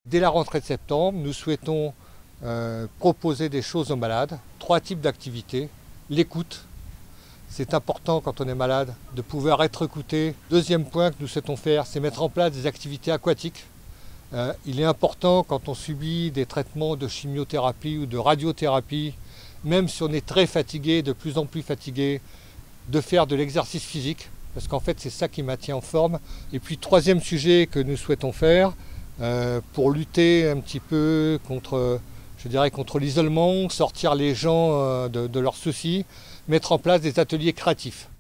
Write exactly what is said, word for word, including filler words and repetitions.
Dès la rentrée de septembre, nous souhaitons euh, proposer des choses aux malades. Trois types d'activités. L'écoute, c'est important quand on est malade de pouvoir être écouté. Deuxième point que nous souhaitons faire, c'est mettre en place des activités aquatiques. Euh, il est important quand on subit des traitements de chimiothérapie ou de radiothérapie, même si on est très fatigué, de plus en plus fatigué, de faire de l'exercice physique, parce qu'en fait c'est ça qui maintient en forme. Et puis troisième sujet que nous souhaitons faire, euh, pour lutter un petit peu contre, je dirais, contre l'isolement, sortir les gens euh, de, de leurs soucis, mettre en place des ateliers créatifs.